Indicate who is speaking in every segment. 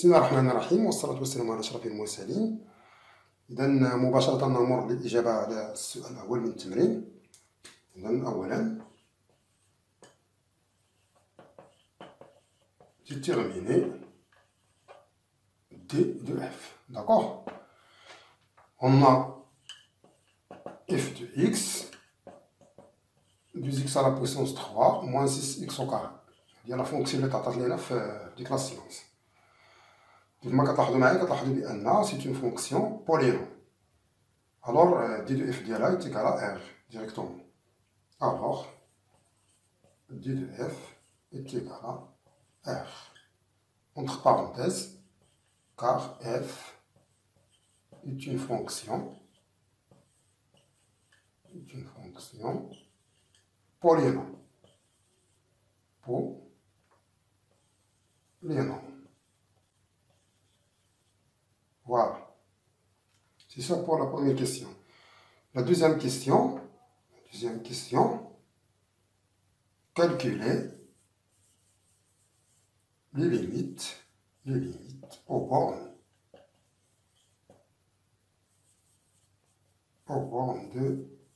Speaker 1: بسم الله الرحمن الرحيم، والصلاة والسلام على أشرف المرسلين. إذا مباشرة نمر للإجابة على السؤال الأول من التمرين. إذا أولا déterminer D de F. D'accord? On a F de X, 2x à la puissance 3 moins 6x au carré. هي لا فونكسيون اللي تعطات لينا في ديك لا سيونس. كما كتلاحظوا معايا كتلاحظوا بأن سي اون فونكسيون بولينوم. Alors d de f ديالها est égal à r directement. Alors d de f est égal à r entre parenthèses car f est une fonction polynôme. Voilà. C'est ça pour la première question. La deuxième question, calculer les limites aux bornes de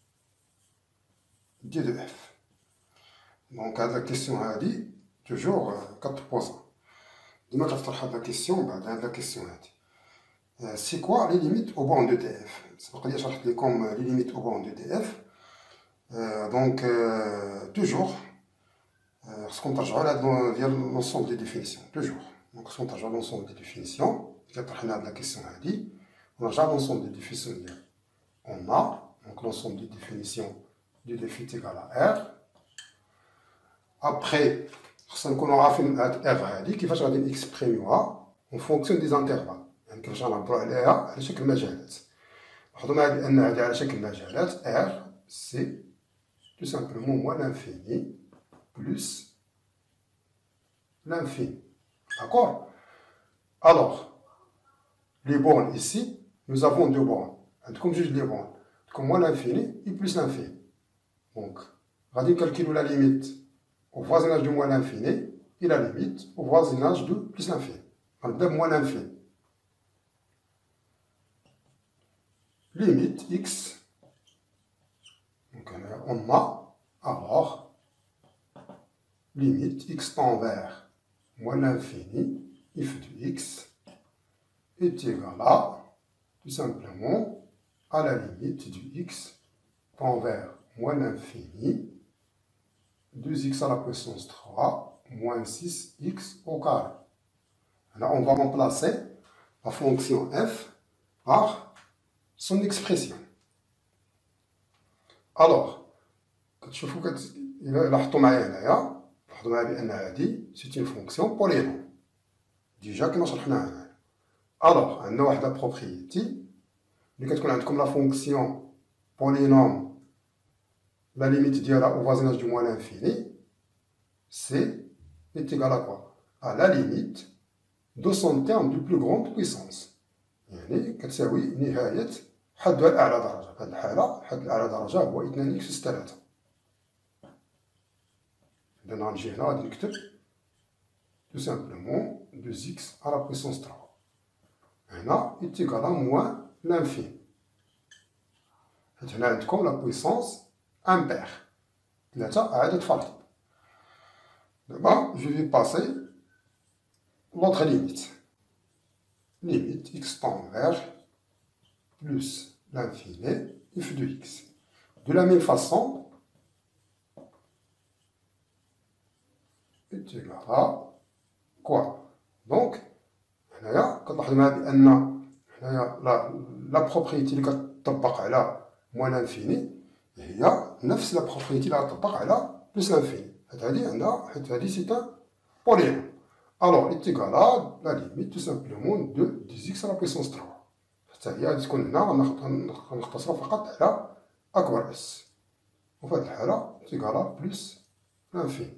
Speaker 1: D de F. Donc, la question a dit toujours 4 posants. Demain, je vais faire la question, la question a dit. C'est quoi les limites aux bornes de df? C'est-à-dire comme les limites aux bornes de df. Donc, toujours, ce qu'on a via l'ensemble des définitions. Toujours. Donc, ce qu'on a l'ensemble des définitions, la question a dit, on a déjà l'ensemble des définitions. On a donc l'ensemble des définitions du df est égal à r. Après, ce qu'on aura fait r a dit qu'il va exprimer en fonction des intervalles. يعني كيفاش غنعبرو عليها على شكل مجالات. لاحظوا معايا بأن هذه على شكل مجالات R c'est tout simplement moins l'infini plus l'infini. D'accord? Alors, les bornes ici, nous avons deux bornes. Comme juge les bornes, comme moins l'infini et plus l'infini. Donc, on va calculer la limite au voisinage de moins l'infini et la limite au voisinage de plus l'infini. On va moins l'infini. Limite x, donc on a alors limite x tend vers moins l'infini, f de x est égal à, tout simplement, à la limite du x tend vers moins l'infini, 2x à la puissance 3 moins 6x au carré. Là, on va remplacer la fonction f par son expression. Alors, كتشوفوا إلا لاحظتوا معايا هنايا لاحظوا معايا بأن هذه سي اون فونكسيون بولينوم. ديجا كما شرحناها هنايا. Alors, عندنا واحد لا بروبريتي ملي كتكون عندكم لا فونكسيون بولينوم لا ليميت ديالها au voisinage du moins l'infini, c'est est égal à quoi? À la limite de son terme de plus grande puissance. يعني كتساوي نهاية حدها الأعلى درجة. في هذه الحالة حد الأعلى درجة هو 2 إكس 3. إذا غنجي هنا غادي نكتب tout simplement 2x à la puissance 3. هنا est égal à moins l'infini. حيت هنا عندكم la puissance impair. 3 عدد فرضي. D'abord, je vais passer l'autre limite. Limite x tend vers plus l'infini f de x. De la même façon, est égal à quoi? Donc, la propriété اللي كتطبق على moins l'infini هي نفس la propriété اللي كتطبق على plus l'infini. هذه عندها حيت هذه c'est un polynôme. Alors, est égal à la limite tout simplement de 2x à la puissance 3. حتى هي غادي تكون هنا غنختصرو فقط على أكبر اس. وفي هذه الحالة est égal à plus l'infini.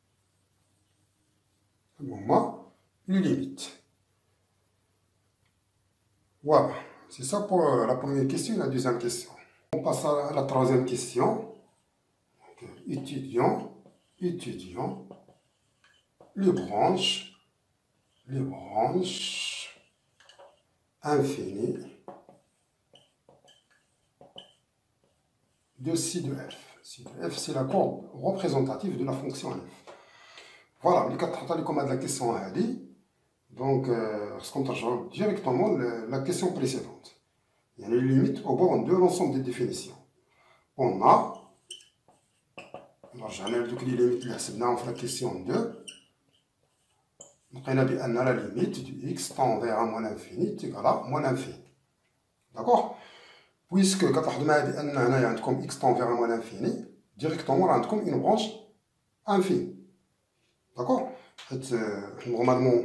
Speaker 1: هما les limites. Voilà, c'est ça pour la première question et la deuxième question. On passe à la troisième question. Donc, étudiant les branches les branches infinies de ci de f. Ci de f, c'est la courbe représentative de la fonction f. Voilà, les quatre de la question هذه. Donc, on va directement la question précédente. Il y a les limites au bornes de l'ensemble des définitions. On a, j'ai les limites dans la question 2. On a la limite du x tend vers moins l'infini est égale à moins l'infini. D'accord? Puisque quand on a x tend vers moins l'infini, directement on a une branche infinie. D'accord? Normalement,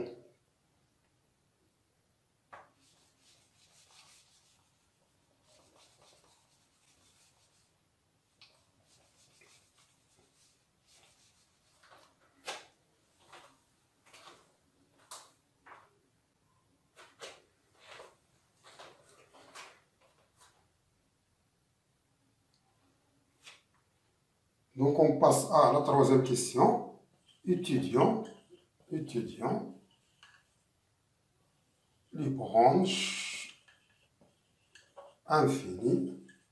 Speaker 1: donc on passe à la troisième question. Étudions les branches infinies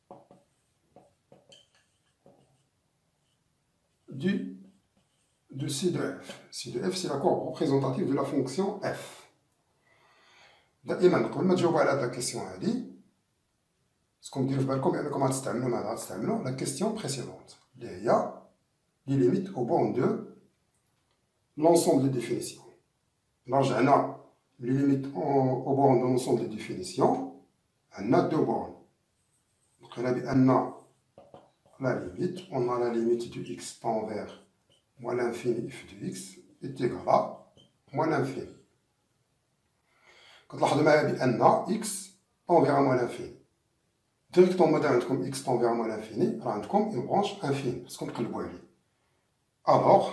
Speaker 1: de C de f. C de f, c'est la courbe représentative de la fonction f. دائما قبل ما تجاوبوا على هذه الكيسيون هذه خصكم ديروا في بالكم بانكم غتستعملوا la question précédente اللي هي les limites au bornes de l'ensemble des définitions. رجعنا les limites au bornes de l'ensemble des définitions. On a deux bornes. Donc on a بأن la limite, on a la limite du x tend vers moins l'infini f de x est égal à moins l'infini. كتلاحظوا معايا بأن x tend vers moins l'infini. Directement مادام عندكم x tend vers moins l'infini راه عندكم une branche infinie خصكم تقلبوا عليه. Alors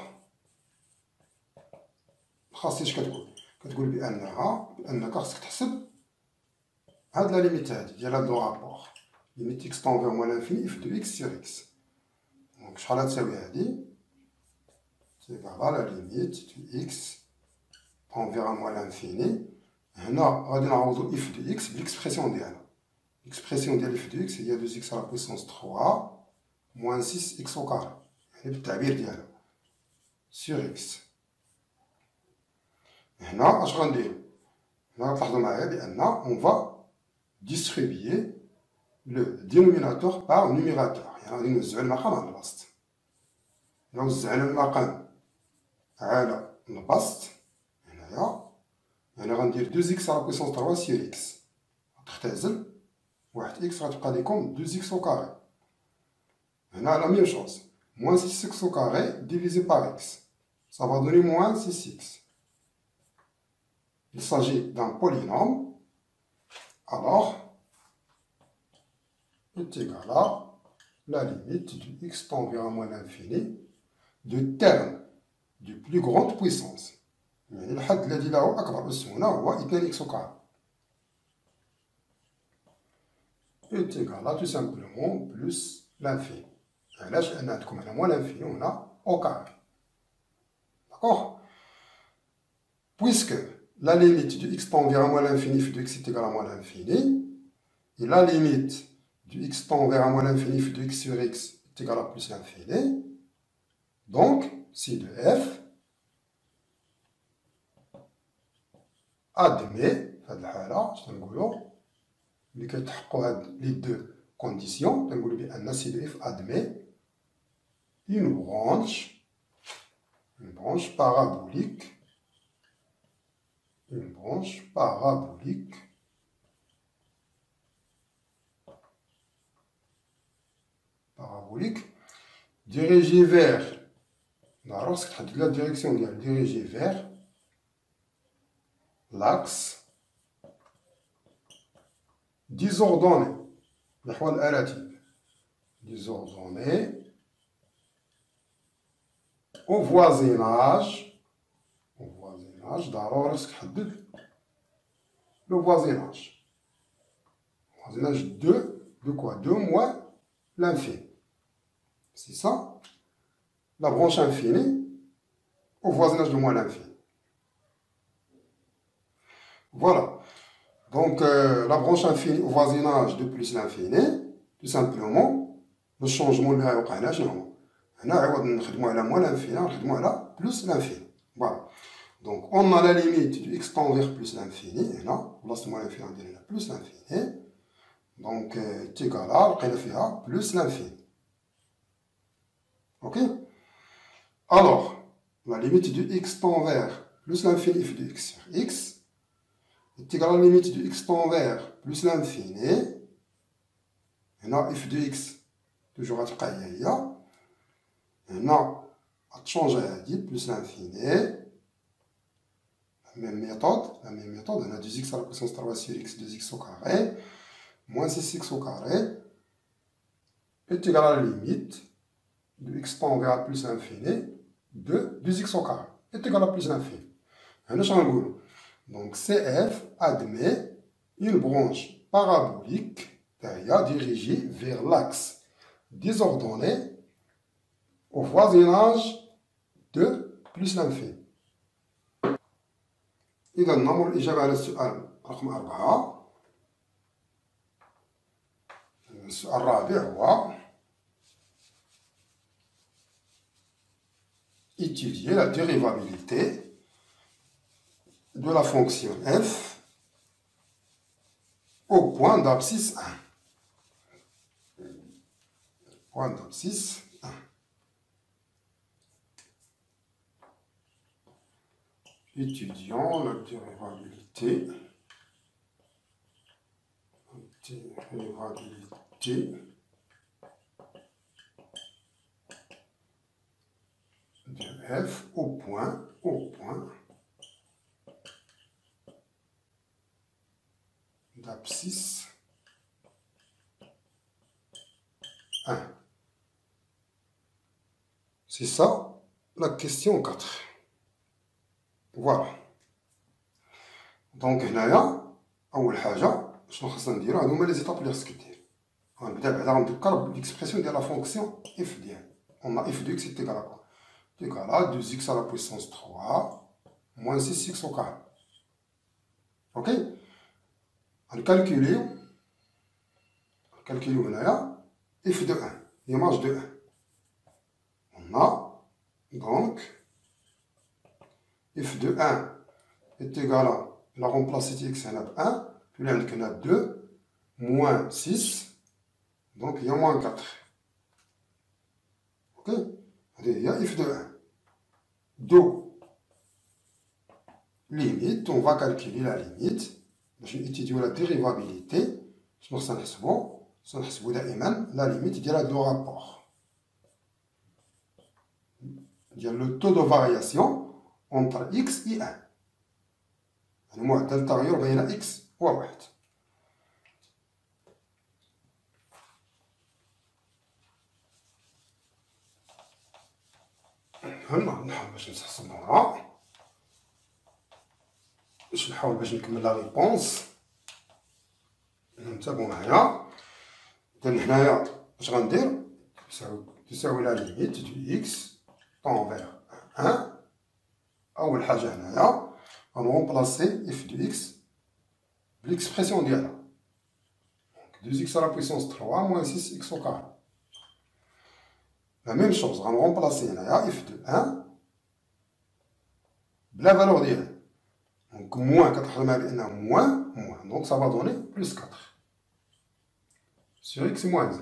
Speaker 1: خاص اش كتقول بأنك خصك تحسب هاد لا ليميت هادي ديال هاد لو رابور limite x tend vers moins l'infini f de x sur x. Donc شحال غتساوي هادي؟ c'est égal à la limite du x tend vers moins l'infini. هنا غادي نعوضو f de x بالexpression ديالها. L'expression ديال f de x هي 2x à la puissance 3 moins 6x au carré. يعني بالتعبير ديالها sur x. هنا اش غنديرو؟ هنا تلاحظوا معايا بأن on va distribuer le dénominateur par numérateur. يعني غادي نوزعو المقام على البسط. إلا وزعنا المقام على البسط هنايا يعني غندير 2x à la puissance 3 sur x. تختزل واحد x غتبقى ليكم 2x au carré. هنا la même chose. Moins 6x au carré divisé par x. Ça va donner moins 6x. Il s'agit d'un polynôme. Alors, est égal à la limite du x tend vers moins l'infini de terme de plus grande puissance. يعني الحد الذي له أكبر أس هنا هو 2x au carré. est égal à tout simplement plus l'infini. علاش؟ لأن عندكم هنا moins l'infini وهنا au carré. D'accord? Puisque la limite du x tend vers moins l'infini f de x est égal à moins l'infini, et la limite du x tend vers moins l'infini f de x sur x est égal à plus l'infini, donc C de f admet, في هذه الحالة اش تنقولو ملي كيتحققوا هاد لي دو كونديسيون تنقولو بأن C de f admet une branche parabolique dirigée vers alors c'est تحدد la direction ديال dirigée vers l'axe désordonné الأحوال الآلاتية désordonné au voisinage ضروري خصك تحدد le voisinage de quoi? De moins l'infini. C'est ça, la branche infinie au voisinage de moins l'infini. Voilà. Donc, la branche infinie au voisinage de plus l'infini, tout simplement, le changement اللي غيوقع هنا شنو هو؟ هنا عوض نخدمو على moins l'infini, نخدمو على plus l'infini. Voilà. Donc, on a la limite du x tend vers plus l'infini, هنا, بلاصة moins l'infini, on dirait plus l'infini. Donc, est égal à, لقينا فيها plus l'infini. Ok? Alors, la limite du x tend vers plus l'infini f de x sur x est égal à la limite du x tend vers plus l'infini. هنا f de x toujours غتبقى هي هي. هنا غتشونجي هادي plus l'infini. La même méthode, on a 2x à la puissance 3 sur x, 2x au carré, moins 6x au carré, est égal à la limite de x tend vers plus l'infini de 2x au carré, est égal à plus l'infini. Donc CF admet une branche parabolique dirigée vers l'axe désordonné au voisinage de plus l'infini. إذا نمر الإجابة على السؤال رقم 4. السؤال الرابع هو étudier la dérivabilité de la fonction f au point d'abscisse 1. Point d'abscisse 1. Étudions la dérivabilité de f au point d'abscisse 1. C'est ça la question 4. Voilà. Donc هنايا أول حاجة شنو خاصنا نديرو هادو هما لي زيتاب اللي خصك دير. غنبدا بعدا غنذكر بالإكسبرسيون ديال لا فونكسيون f ديالي. On a f de x est égal à quoi? C'est égal à 2x à la puissance 3 moins 6x au carré. Ok? On calcule هنايا f de 1, l'image de 1. On a donc f de 1 est égal à, la remplacer x هنا ب 1, puis là on a 2, moins 6, donc il y a moins 4. Ok? Il y a f de 1. Donc, limite, on va calculer la limite. باش نيتيديو la dérivabilité. شنو خصنا نحسبو؟ خصنا نحسبو دائما la limite ديال هاد لو رابور. ديال le taux de variation entre x et 1. يعني معدل التغير بين x و 1. هنا نحاول باش نحسبوها. نحاول باش نكمل لا ريبونس. نتابعو معايا. إذا هنايا اش غندير؟ تساوي لا ليميت دو اكس طون فيغ 1. أول حاجة هنايا غنرومبلاسي اف دو اكس بالإكسبرسيون ديالها. دونك 2x à la puissance 3 moins 6x au carré. La même chose, on va remplacer f de 1 la valeur d'IA. Donc moins 4, moins, donc ça va donner plus 4 sur x moins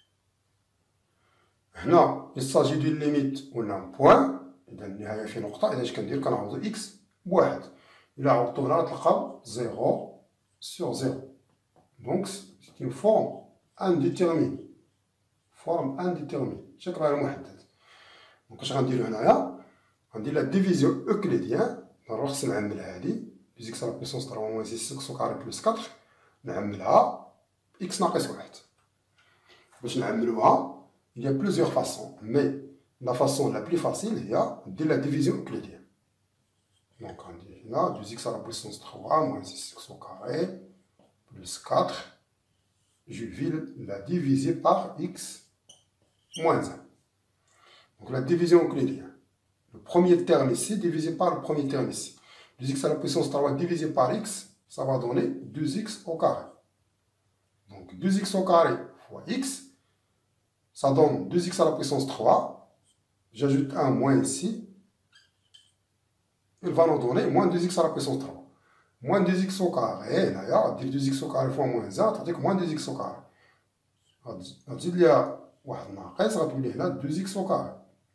Speaker 1: 1. Là, il s'agit d'une limite ou d'un point. إذا النهاية في نقطة. إذا اش كندير كنعوض x بواحد. إلا عوضتو هنا غتلقاو 0 sur 0. Donc c'est une forme indéterminée. Forme indéterminée. شكل غير محدد. دونك اش غنديرو هنايا؟ غندير لا ديفيزيون اوكليديان. نروح نعمل هادي 2x à la puissance 3 moins 6x au carré plus 4. نعملها x ناقص 1. باش نعملوها il y a plusieurs façons, mais la façon la plus facile هي ندير la division euclidienne. Donc on dit là 2x à la puissance 3 moins 6x au carré plus 4. Je vais la diviser par x moins 1. Donc la division euclidienne. Le premier terme ici divisé par le premier terme ici. 2x à la puissance 3 divisé par x, ça va donner 2x au carré. Donc 2x au carré fois x, ça donne 2x à la puissance 3. J'ajoute un moins ici. Il va nous donner moins 2x à la puissance 3. Moins 2x au carré, d'ailleurs, 2x au carré fois moins 1, ça veut dire moins 2x au carré. غتزيد ليها واحد ناقص غتولي هنا 2x au carré.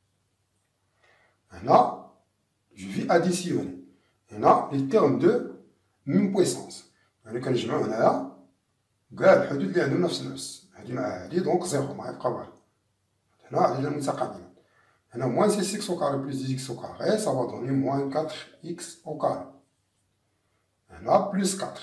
Speaker 1: هنا je vais additionner. هنا les termes de même puissance. يعني كنجمعو هنايا كاع الحدود اللي عندهم نفس هادي مع هادي دونك زيرو ما يبقى والو. هنا على متقابلين. هنا moins 6x au carré plus 10x au carré, ça va donner moins 4x au carré. Là, plus 4.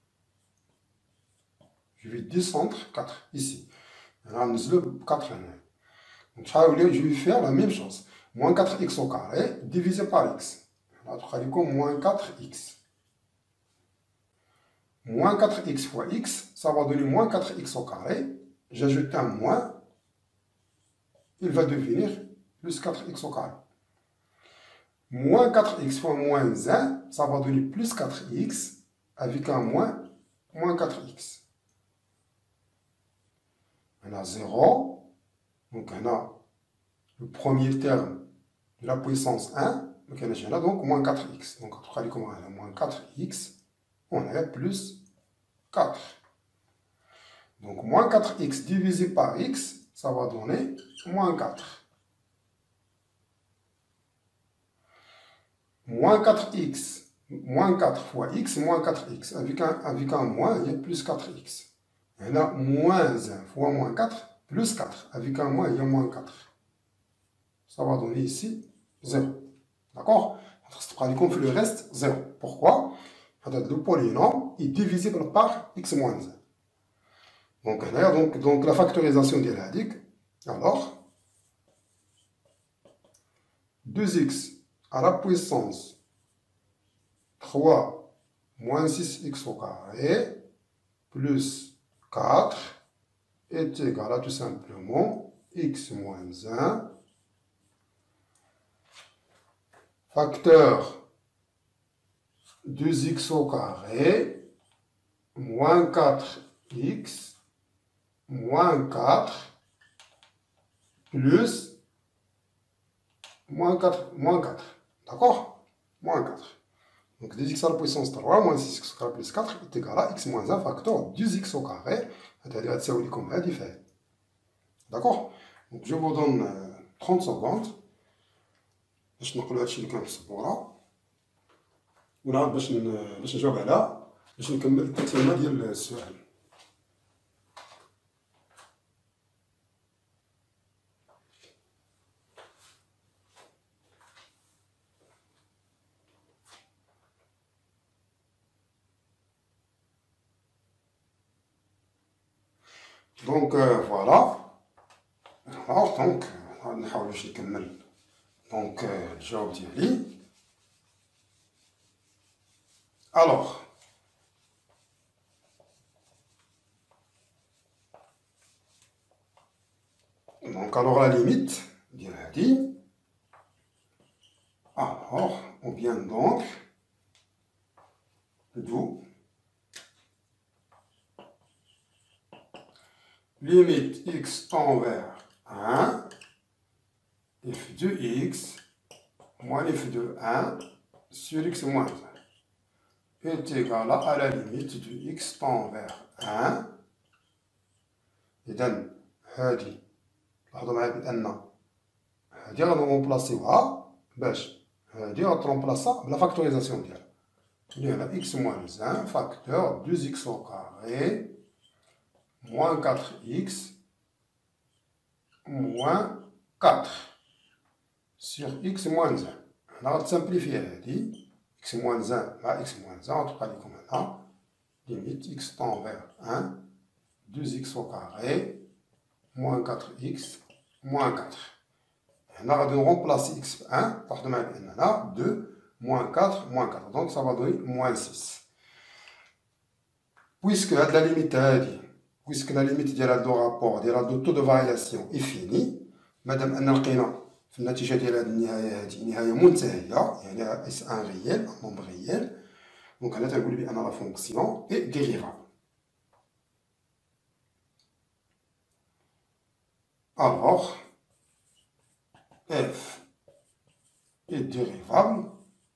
Speaker 1: Je vais descendre 4 ici. Là, nous avons 4. Donc, je vais faire la même chose. Moins 4x au carré divisé par x. Là, tu as moins 4x. Moins 4x fois x, ça va donner moins 4x au carré. J'ajoute un moins. Il va devenir plus 4x au carré. Moins 4x fois moins 1, ça va donner plus 4x avec un moins 4x. On a 0. Donc on a le premier terme de la puissance 1. Donc on a donc moins 4x. Donc on a comment on a moins 4x. On a plus 4. Donc moins 4x divisé par x, ça va donner moins 4. Moins 4x, moins 4 fois x, moins 4x. Avec un moins, il y a plus 4x. Et là, moins 1 fois moins 4, plus 4. Avec un moins, il y a moins 4. Ça va donner ici 0. D'accord? On fait le reste 0. Pourquoi? Le polynôme est divisible par x moins 1. Donc la factorisation de l'adic, alors, 2x à la puissance 3 moins 6x au carré plus 4 est égal à tout simplement x moins 1 facteur 2x au carré moins 4x moins 4 plus moins 4. D'accord? Moins 4. Donc 2x à la puissance 3 moins 6x au carré plus 4 est égal à x moins 1 facteur 2x au carré. C'est-à-dire comme ça, fait. D'accord? Donc je vous donne 30 secondes. باش نقولوا هادشي اللي كان في السبوره ونعاود باش نجاوب على باش نكمل التتمه ديال السؤال. Donc voilà. Alors donc نحاول باش نكمل donc الجواب ديالي. Alors la limite ديال هادي. Alors on vient donc d'où limite x tend vers 1, f de x moins f de 1 sur x moins 1 est égal à la limite de x tend vers 1. إذن هادي لاحظوا معايا بأن هادي غنرومبلاسيوها باش هادي غترومبلاسا بلا فاكتوريزاسيون ديالها. اللي هنا x moins 1 facteur 2x au carré moins 4x moins 4 sur x moins 1. On va simplifier هذه x moins 1 مع x moins 1 غتبقى لكم هنا limite x tend vers 1 2x au carré moins 4x moins 4. هنا غادي نرومبلاسي x في 1 لاحظوا معايا بأن هنا 2 moins 4 moins 4 donc ça va donner moins 6. Puisque هاد la limite هادي puisque la limite ديال دو رابور ديال دو taux de variation est fini مادام أن لقينا في النتيجة ديال هاد النهاية هادي نهاية منتهية يعني اس ان ريال نومبر ريال Donc, là, la fonction est dérivable. Alors, f est dérivable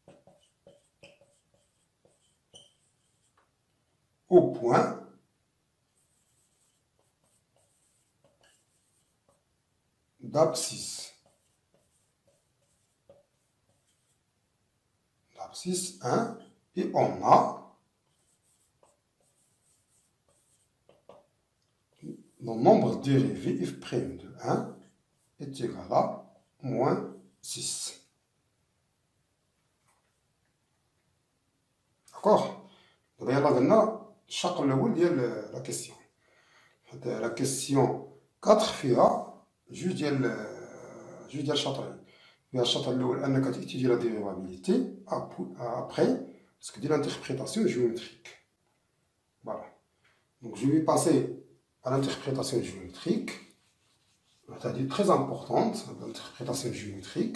Speaker 1: au point d'abscisse. L'abscisse 1, et on a le nombre dérivé f' de 1 est égal à moins 6. D'accord? D'ailleurs, là, on a chaque level de la question. La question 4 فيها جوج ديال الشطرين. فيها الشطر الاول انك تيتيدي لا ديريفابيليتي après باسكو دير l'interprétation géométrique. Voilà. Donc je vais passer à l'interprétation géométrique. C'est-à-dire très importante, l'interprétation géométrique.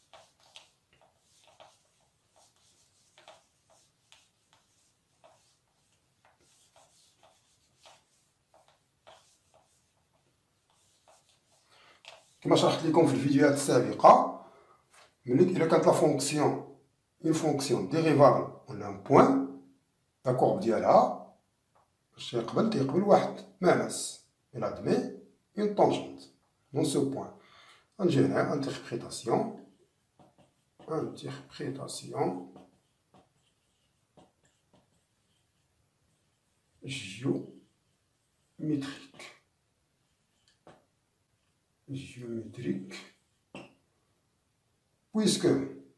Speaker 1: كما شرحت لكم في الفيديوهات السابقة، ملي إلا كانت لا فونكسيون اون فونكسيون ديريفابل ولا ان بوان، لا كورب ديالها باش تيقبل واحد ماس. Il admet une tangente dans ce point. On génère interprétation géométrique, puisque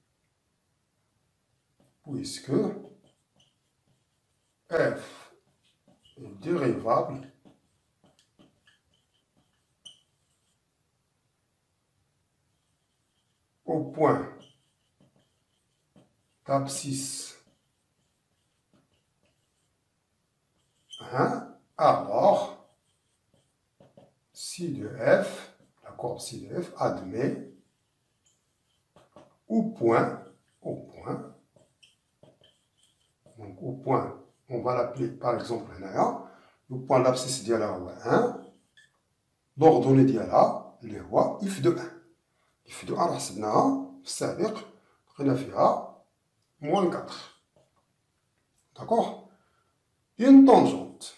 Speaker 1: f est dérivable au point d'abscisse 1, alors si de f, la courbe si de f admet au point, donc au point, on va l'appeler par exemple le point d'abscisse ديالها هو 1, l'ordonnée ديالها اللي هو if de 1. if de 1 راه حسبناها في السابق، لقينا فيها moins 4. D'accord? Une tangente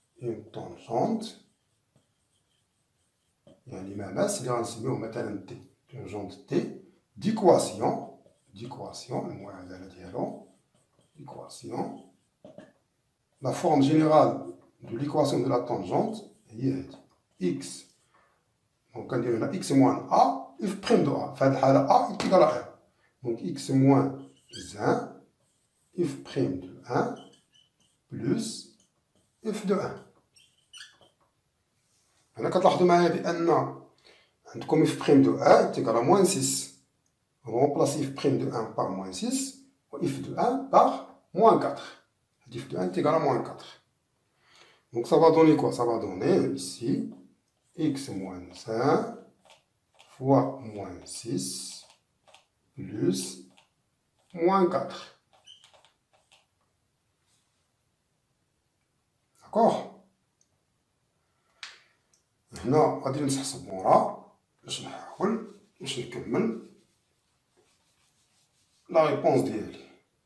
Speaker 1: يعني ماس اللي غنسميوه مثلا t, tangente t d'équation المعادلة ديالو l'équation. La forme générale de l'équation de la tangente هي x. Donc on dirait x moins a f prime de a. في هذه الحالة a est égal à 1. Donc x moins 1 f prime de 1 plus f de 1. هنا كتلاحظوا معايا بأن عندكم f prime de 1 est égal à moins 6. On va remplacer f prime de 1 par moins 6 et f de 1 par moins 4. f de 1 est égal à moins 4. Donc ça va donner quoi? Ça va donner ici x moins 1 fois moins 6 plus moins 4. D'accord? هنا غادي نمسح السبورة باش نحاول باش نكمل لا ريبونس ديالي.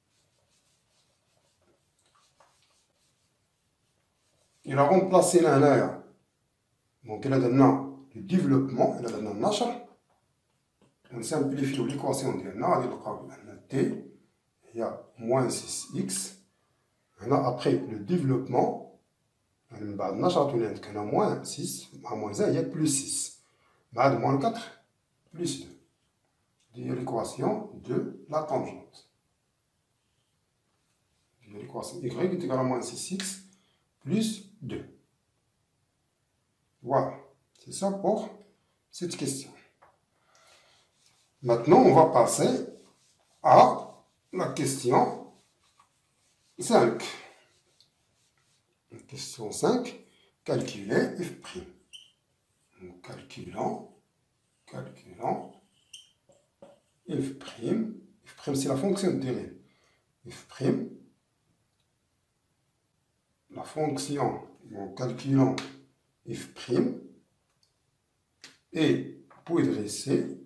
Speaker 1: إلا غومبلاسينا هنايا، دونك إلا درنا لو ديفلوبمون، إلا درنا النشر ونسامبليفيو ليكواسيون ديالنا، غادي نلقاو بأن تي هي موان 6 إكس. هنا أبخي لو ديفلوبمون يعني من بعد النشر غتولي عندك هنا موان 6 مع موان 1 هي بلوس 6 مع هاد موان 4 بلوس 2. هي ليكواسيون دو لا طونجونت. هي ليكواسيون y est égal à moins 6x plus 2. Voilà, c'est ça pour cette question. Maintenant, on va passer à la question 5. Question 5, calculer f'. Donc, calculant f'. F' c'est la fonction de dérivée. F' la fonction en calculant f', et puis dresser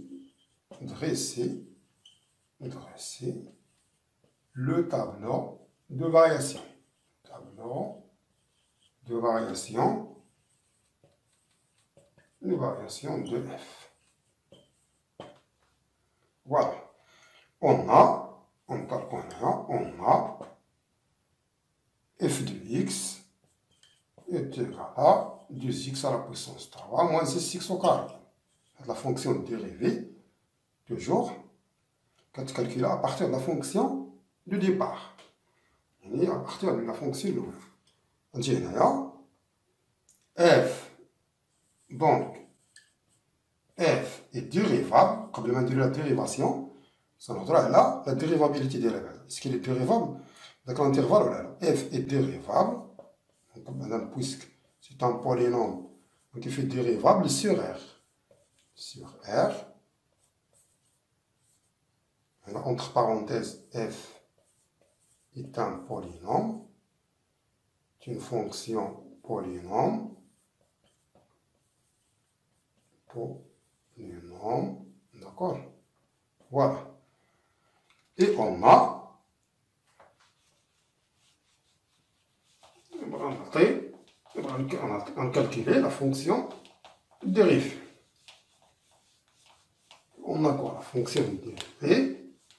Speaker 1: le tableau de variation. Tableau de variation de f. Voilà. On a f de x est égal à 2x à la puissance 3 moins 6x au carré. La fonction dérivée, toujours, quand tu calcules à partir de la fonction de départ. Et à partir de la fonction de on dit f, donc, f est dérivable, comme le de la dérivation, ça nous donne là la dérivabilité des règles. Est-ce qu'il est dérivable? Dans l'intervalle, là, f est dérivable, donc, madame, puisque c'est un polynôme, donc il fait dérivable sur R. Sur R. Alors, entre parenthèses, f est un polynôme, c'est une fonction polynôme, d'accord? Voilà. Et on a calculé la fonction dérivée. On a quoi? La fonction dérivée.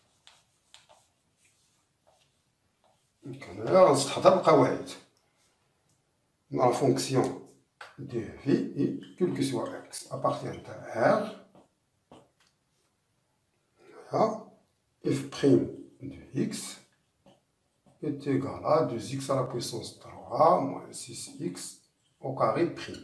Speaker 1: La fonction dérivée et quel que soit x appartient à R. Voilà. f' de x est égal à 2x à la puissance 3 moins 6x au carré prime.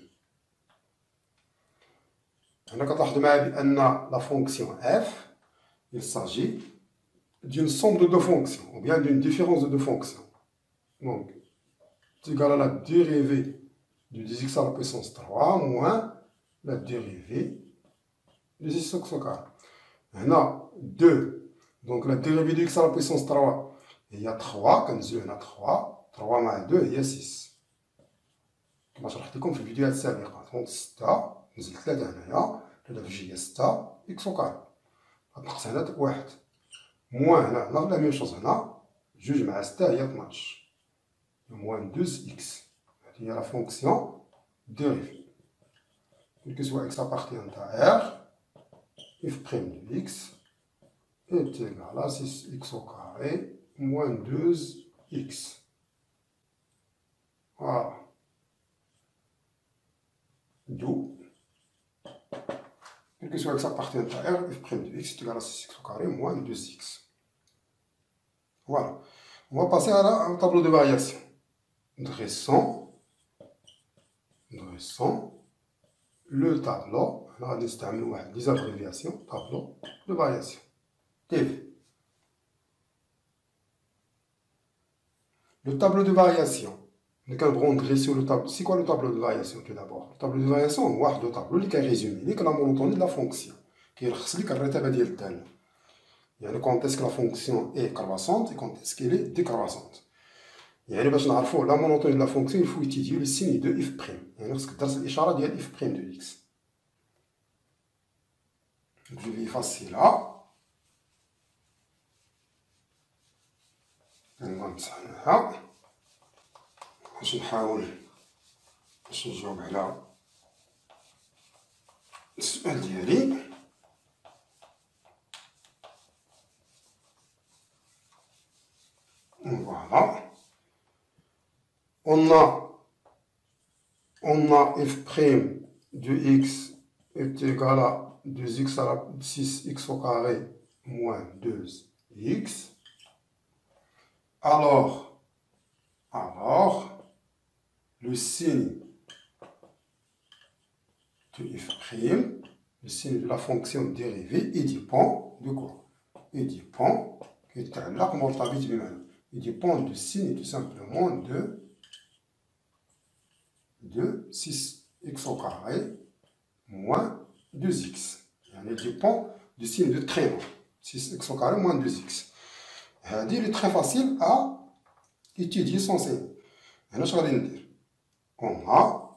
Speaker 1: La fonction f, il s'agit d'une somme de deux fonctions, ou bien d'une différence de deux fonctions. Donc, c'est égal à la dérivée de 2x à la puissance 3 moins la dérivée de 6x au carré. On a 2. Donc, la dérivée de x à la puissance 3, il y a 3, comme il y a 3. 3 moins 2, il y a 6. كما شرحت لكم في الفيديوهات السابقة. Donc 6 نزلت 3 هنايا 3 في جي 6 اكس او كاري. غتنقص هنا 1 موان هنا لا ميم شوز هنا 2 مع 6 هي 12 موان 2 اكس. هذه هي لا فونكسيون ديريفي. كل كو اكس appartient à R, f' de x est égal à 6x au carré moins 2x. Voilà. D'où, quel que soit x appartient à R, f' de x est égal à 6x au carré moins 2x. Voilà. On va passer à un tableau de variation. Dressons le tableau. On va utiliser des abréviations. Tableau de variation. TV. Le tableau de variation. Nous allons dresser le tableau. C'est quoi le tableau de variation tout d'abord? Le tableau de variation, c'est un tableau qui résume la monotonie de la fonction. Qui est le rétabli de l'tel. Quand est-ce que la fonction est croissante et quand est-ce qu'elle est décroissante. Pour savoir la monotonie de la fonction, il faut étudier le signe de f'. Parce que c'est l'ishara de f' de x. Je vais effacer là. نمسحها باش نحاول باش نجاوب على السؤال ديالي. Voilà. On a f' de x est égal à 2x à la 6x au carré moins 2x. Alors, le signe de f', le signe de la fonction dérivée, il dépend de quoi? Il dépend, il dépend du signe tout simplement de 6x au carré moins 2x. Il dépend du signe de traîneau, 6x au carré moins 2x. Il est très facile à étudier son signe. هنا اش غادي ندير؟ on a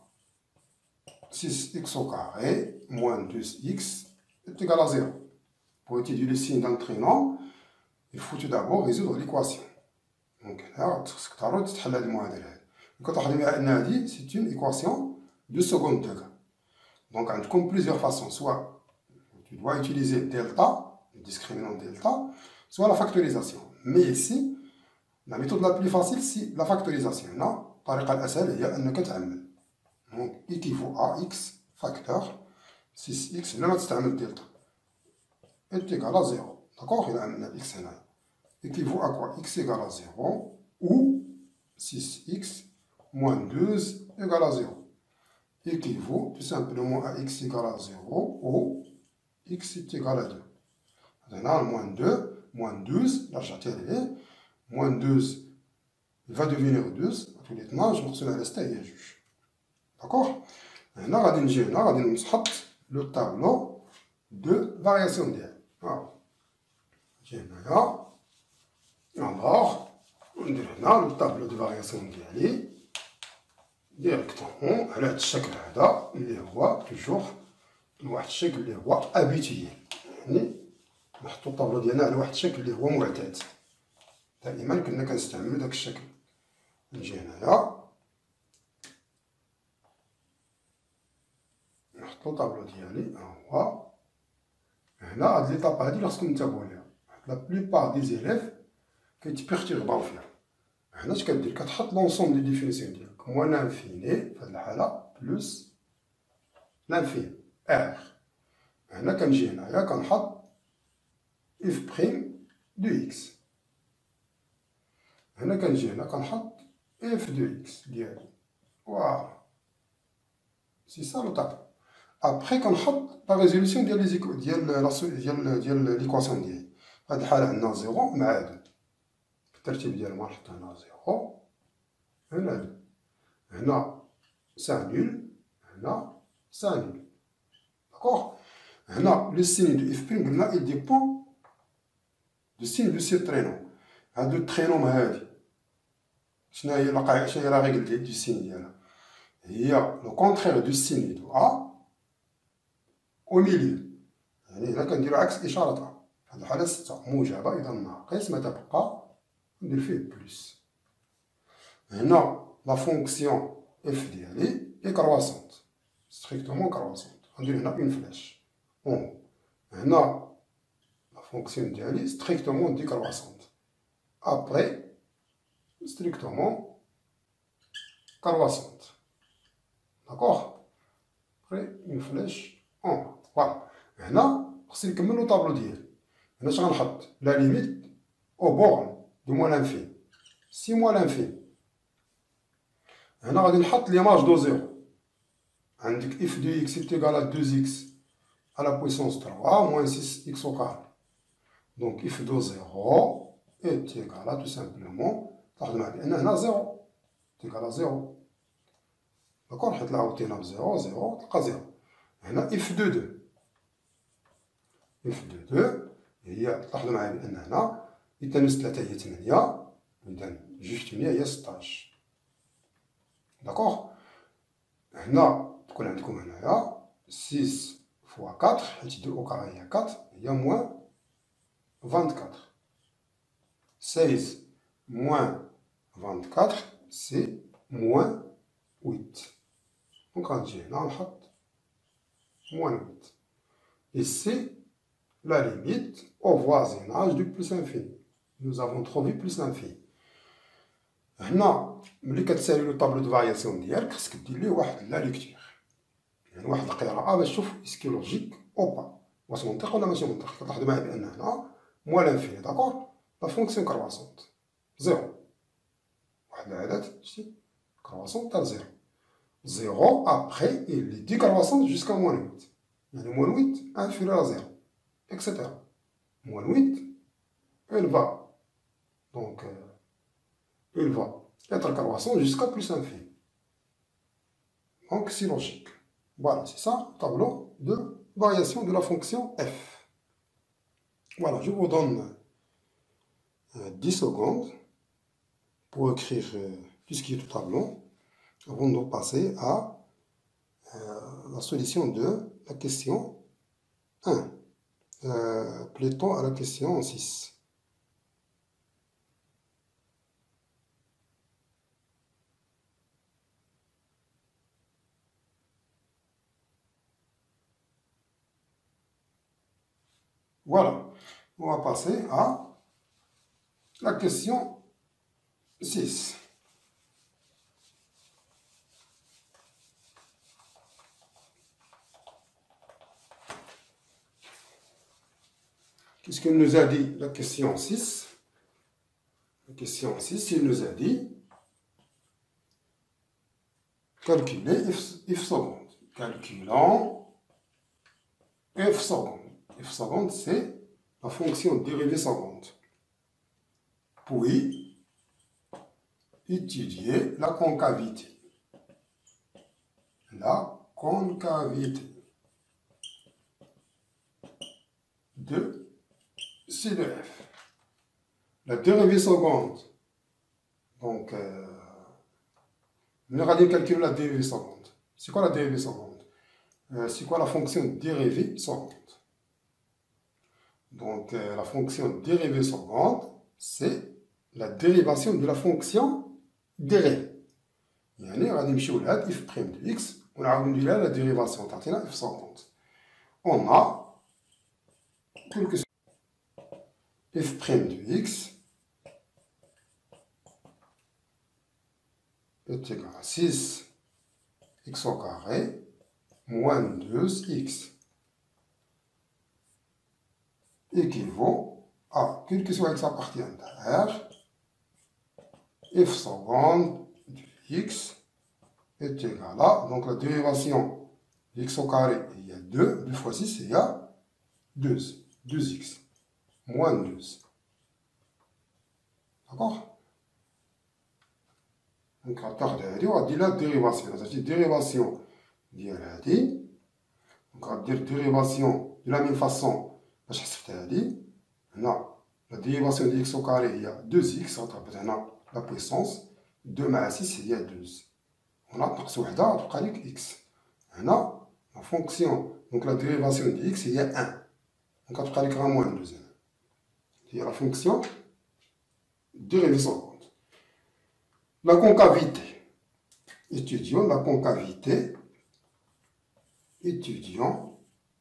Speaker 1: 6x au carré moins 12x est égal à 0. Pour étudier le signe d'un trinom, il faut tout d'abord résoudre l'équation. Donc là, خصك تعرف تحل هاد المعادلة هادي. كتلاحظوا بها أن هادي c'est une équation de second degré. Donc عندكم plusieurs façons. Soit tu dois utiliser delta, le discriminant delta, soit la factorisation. Mais ici, la méthode la plus facile c'est la factorisation. هنا الطريقة الأسهل هي أنك تعمل. Donc équivaut à x facteur 6x بلا ما تستعمل delta est égal à 0. D'accord? إذا عملنا x هنا équivaut à quoi? X égale à 0 ou 6x moins 12 égale à 0. Équivaut tout simplement à x égale à 0 ou x est égal à 2. Maintenant, moins 12, là j'ai moins 12, il va devenir 12. À tous les temps, je me retrouve à rester à juge. D'accord? Maintenant, on va mettre le tableau de variation d'elle. Voilà. Là. Alors, on a le tableau de variation ديالي directement على هذا الشكل هذا اللي هو توجور لواحد الشكل اللي هو habituel. يعني نحطو الطابلو ديالنا على واحد الشكل اللي هو معتاد. دائما كنا كنستعملو داك الشكل. نجي هنايا نحطو الطابلو ديالي ها هو. هنا هاد ليطاب هادي اللي خصكم تتابعو ليها. لا بلوبار دي زيليف كيتبيرتيرباو فيها. هنا اش كدير؟ كتحط لونسومبل دي ديفينيسيون ديالك موان لانفيني في هاد الحالة بلوس لانفيني ار. هنا كنجي هنايا كنحط اف بريم دو اكس. هنا كنجي هنا كنحط اف دو اكس ديالي. فوالا سي سا لو طابلو. ابخي كنحط لا ريزوليسيون ديال ليكواسيون ديالي. في هاد الحالة عندنا 0 مع 2. الترتيب ديالهم غنحط هنا 0 هنا 2 هنا سا نول هنا سا نول. داكوغ. هنا لو سين دو اف بريم قلنا il dépend du signe de ce trinom. هادو الترينوم هادي شنو هي القاعدة؟ شنو هي لا ريغل دو سين ديالها؟ هي لو كونترير دو سين دو ا او ميليو. يعني هنا كنديرو عكس إشارة ا. في هاد الحالة 6 موجبة إذا ناقص ما تبقى ندير فيه بلوس. هنا لا فونكسيون اف ديالي اي كرواسونت ستريكتومون كرواسونت. غندير هنا اون فلاش اون. هنا لا فونكسيون ديالي ستريكتومون ديكرواسونت. ابري ستريكتومون كرواسونت. داكوغ. ابري اون فلاش اون. فوالا. هنا خصني نكمل لو طابلو ديالي. هنا اش غنحط؟ لا ليميت او بورن de moins l'infini. Si moins l'infini. هنا غادي نحط l'image دو زيرو. عندك f de x est égal à 2x à la puissance 3 moins 6x au carré. Donc f de 0 est égal à tout simplement. تلاحظوا معايا بأن هنا 0 est égal à 0. داكور. حيت لا عاودتينا ب 0 0 تلقى 0. هنا f de 2. f de 2 هي تلاحظوا معايا بأن هنا إذا نس 3 هي 8 إذا جوج 8 هي 16. داكوغ. هنا تكون عندكم هنايا 6 فوا 4 حيت 2 أو كاري هي 4 هي موان 24. 16 موان 24 سي موان 8. دونك غنجي هنا نحط موان 8. إي سي la limite au voisinage du plus infini. Nous avons trouvé plus l'infini. هنا ملي كتسالي لو طابلو دو فارياسيون ديالك خصك دير ليه واحد لا ليكتور. يعني واحد القراءة باش تشوف اسكي لوجيك أو با. واش منطق ولا ماشي منطق. كتلاحظوا معايا بأن هنا موان لانفيني. داكور. لا فونكسيون كرواسونت زيرو. واحد العدد شتي كرواسونت تاع زيرو. زيرو ابخي il est décroissante jusqu'à moins 8. يعني moins 8 inférieur à 0. etc. Moins 8, elle va. Donc, elle va être croissante jusqu'à plus infini. Donc, c'est logique. Voilà, c'est ça, le tableau de variation de la fonction f. Voilà, je vous donne 10 secondes pour écrire tout ce qui est au tableau avant de passer à la solution de la question 1. Plutôt à la question 6. Voilà, on va passer à la question 6. Qu'est-ce qu'il nous a dit, la question 6? La question 6, il nous a dit calculer f seconde. Calculant f seconde. F seconde, c'est la fonction dérivée seconde. Puis, étudier la concavité. La concavité de C de F. La dérivée seconde. Donc, on aura dit calculer la dérivée seconde. C'est quoi la dérivée seconde? C'est quoi la fonction dérivée seconde? Donc, la fonction dérivée seconde, c'est la dérivation de la fonction dérivée. يعني غادي نمشيو لهاد f' de x ونعاودو ندير لها لا ديريفاسيون تعطينا f seconde. On a quelque chose f' de x est égal à 6x au carré moins 2x équivaut à, quel que soit x appartient à R, f seconde de x est égal à, donc la dérivation de x au carré, il y a 2, 2 fois 6, il y a 2x, moins 2. D'accord? Donc, on va dire la dérivation. C'est-à-dire dérivation ديال هادي. Donc, on va dire dérivation de la même façon. باش حسبت هادي. هنا la dérivation de x au carré, il y a 2x. هنا la puissance. 2 مع 6, il y a 12. هنا تنقص وحدة تبقى لك x. هنا la fonction, donc la dérivation de x, il y a 1. Donc, تبقى لك غير moins 2. هي la fonction dérivée seconde. La concavité. Étudions la concavité. Étudions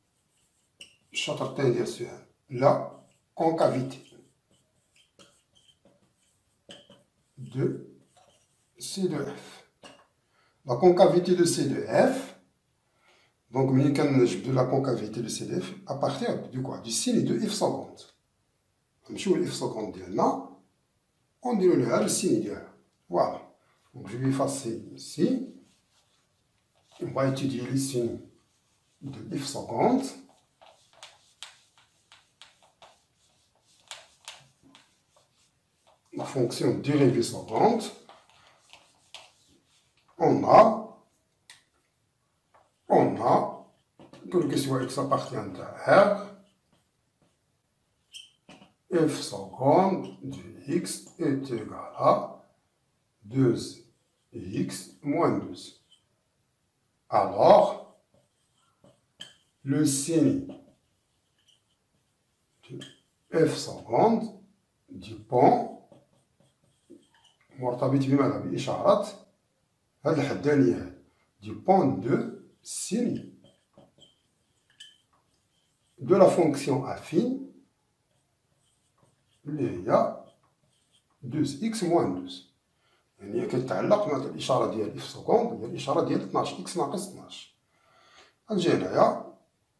Speaker 1: la concavité de C de F. La concavité de C de F, donc de la concavité de C de F à partir de quoi? Du signe de F seconde. Je vais F seconde là, on dit le signe de voilà. Donc je vais effacer ici. On va étudier le signe de f seconde. La fonction dérivée seconde. On a, quel que soit x appartient à R, f seconde de x est égal à 2x moins 2. Alors, le signe de f seconde dépend مرتبط بماذا؟ بإشارة هذه الحدانية dépend de signe de la fonction affine اللي هي 2x moins 2. يعني هي كتعلق مع الإشارة ديال f seconde هي الإشارة ديال 12 x ناقص 12. غنجي هنايا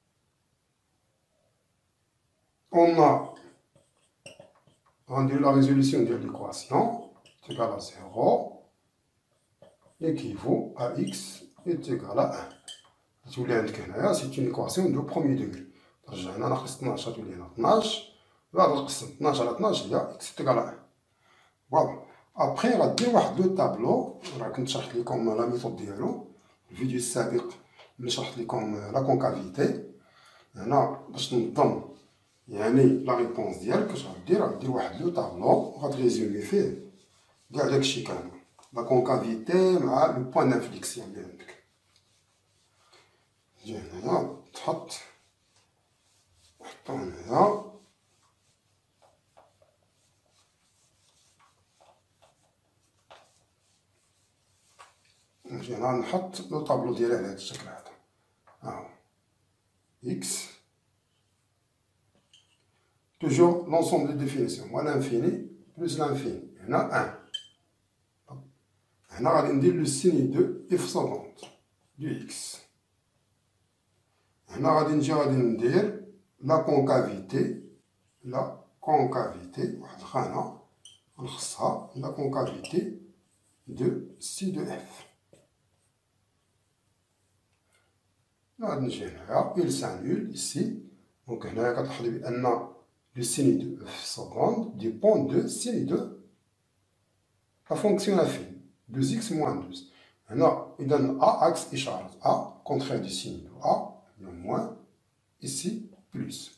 Speaker 1: غندير la résolution de l'équation est égal à 0 équivaut à x est égal à 1. تولي عندك هنايا c'est une équation de premier degré. ترجع هنا ناقص 12 غتولي هنا 12 بعد نقسم 12 على 12 هي x est égal à 1. فوالا ابخي غدير واحد لو طابلو راه كنت شرحت لكم لا ميثود ديالو الفيديو السابق ملي شرحت لكم لا كونكافيتي. هنا باش تنظم يعني لا ريبونس ديالك اش غدير واحد لو طابلو وغتريزومي فيه كاع داكشي كامل. la concavité مع le point d'inflexion اللي عندك. تجي هنايا تحط نحطو هنايا نجي هنا نحط لو طابلو ديالي على هاد الشكل هذا. ها إكس toujours l'ensemble des définitions moins l'infini plus l'infini. هنا 1. هنا غادي ندير لو سيني دو اف سكوند دو اكس. هنا غادي ندير لا كونكافيتي واحد الخانة نخصها لا كونكافيتي دو سي دو اف. غادي نجي هنايا il s'annule ici. دونك هنايا كتلاحظ بأن le signe de f seconde dépend de signe de la fonction affine 2x moins 12. هنا إذا A axe إشارة A contraire du signe de A le moins ici plus.